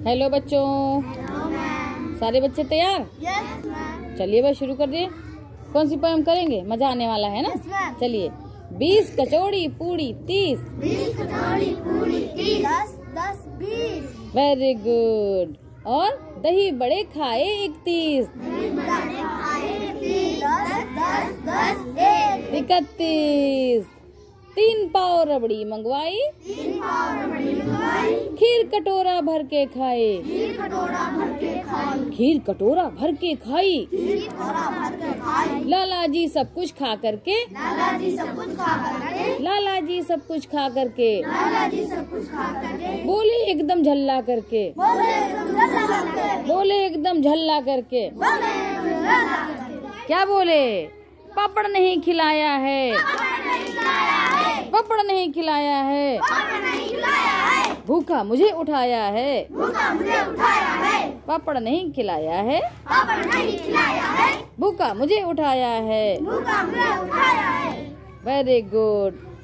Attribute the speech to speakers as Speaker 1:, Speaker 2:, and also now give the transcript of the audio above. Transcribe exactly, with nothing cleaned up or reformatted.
Speaker 1: Hello बच्चों। सारे बच्चे तैयार?
Speaker 2: Yes ma'am.
Speaker 1: चलिए बस शुरू कर दिए। कौन सी पोएम करेंगे? मजा आने वाला है ना।
Speaker 2: Yes ma'am.
Speaker 1: चलिए। बीस कचौड़ी पूड़ी तीस।
Speaker 2: बीस कचौड़ी पूड़ी तीस। दस दस बीस।
Speaker 1: Very good. और दही बड़े खाए इकतीस।
Speaker 2: दस दस दस एक।
Speaker 1: इकतीस। तीन पाव रबड़ी मंगवाई।
Speaker 2: तीन पाव रबड़ी मंगवाई।
Speaker 1: खीर कटोरा भर के खाए।
Speaker 2: खीर कटोरा भर के खाई।
Speaker 1: खीर कटोरा भर के खाई।
Speaker 2: खीर कटोरा भर के खाई।
Speaker 1: लाला जी सब कुछ खा करके।
Speaker 2: लाला जी सब कुछ खा करके।
Speaker 1: लाला जी सब कुछ खा करके।
Speaker 2: लाला जी सब कुछ खा करके।
Speaker 1: बोले एकदम झल्ला करके।
Speaker 2: बोले एकदम झल्ला करके।
Speaker 1: बोले एकदम झल्ला करके।
Speaker 2: बोले एकदम झल्ला करके।
Speaker 1: क्या बोले? पापड़ नहीं खिलाया है। पापड़ नहीं खिलाया है।
Speaker 2: पापड़ नहीं खिलाया है।
Speaker 1: भूखा मुझे उठाया है।
Speaker 2: भूखा मुझे उठाया है।
Speaker 1: पापड़ नहीं खिलाया है।
Speaker 2: पापड़ नहीं खिलाया है।
Speaker 1: भूखा मुझे उठाया है।
Speaker 2: भूखा मुझे उठाया है।
Speaker 1: Very good.